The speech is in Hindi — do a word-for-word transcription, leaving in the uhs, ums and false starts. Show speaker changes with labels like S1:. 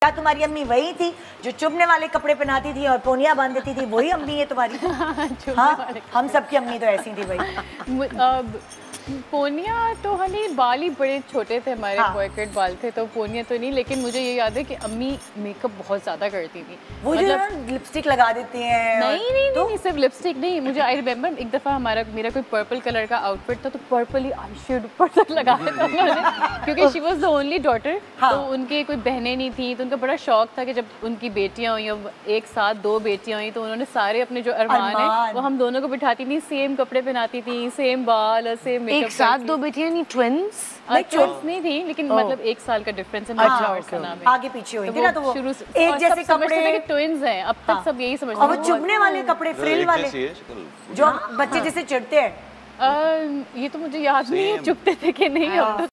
S1: क्या तुम्हारी अम्मी वही थी जो चुभने वाले कपड़े पहनाती थी और पोनिया बांध देती थी? वही अम्मी है तुम्हारी? हाँ, हम सबकी अम्मी तो ऐसी थी भाई।
S2: पोनिया तो हनी बाल ही बड़े छोटे थे हमारे,
S1: हाँ।
S2: बॉय कट बाल थे, तो पोनिया तो नहीं। लेकिन मुझे ये याद है कि अम्मी मेकअप बहुत ज्यादा करती थी।
S1: वो मतलब जो लिपस्टिक लगा देती हैं।
S2: नहीं नहीं तो? नहीं सिर्फ लिपस्टिक नहीं, मुझे आई रिमेम्बर एक दफा हमारा मेरा कोई पर्पल कलर का आउटफिट था, तो पर्पल ही आई शेड ऊपर तक लगाया था उन्होंने, क्योंकि she was the only daughter. तो उनके कोई बहनें नहीं थी, तो उनका बड़ा शौक था कि जब उनकी बेटियां हुई, अब एक साथ दो बेटियां हुई, तो उन्होंने सारे अपने जो अरमान है वो हम दोनों को बिठाती थी, सेम कपड़े पहनाती थी, सेम बाल और सेम मेकअप।
S3: एक साथ दो बेटियां नहीं, ट्विंस?
S2: ट्विंस नहीं थी, लेकिन मतलब एक साल का डिफरेंस है।
S1: आगे पीछे हुई थी ना, तो वो
S2: शुरू से
S1: एक जैसे कपड़े,
S2: ट्विंस हैं अब तक सब यही समझते
S1: हैं। और वो चुभने वाले कपड़े, फ्रिल वाले, जो बच्चे जैसे चिढ़ते हैं।
S2: ये तो मुझे याद नहीं है चुभते थे कि नहीं।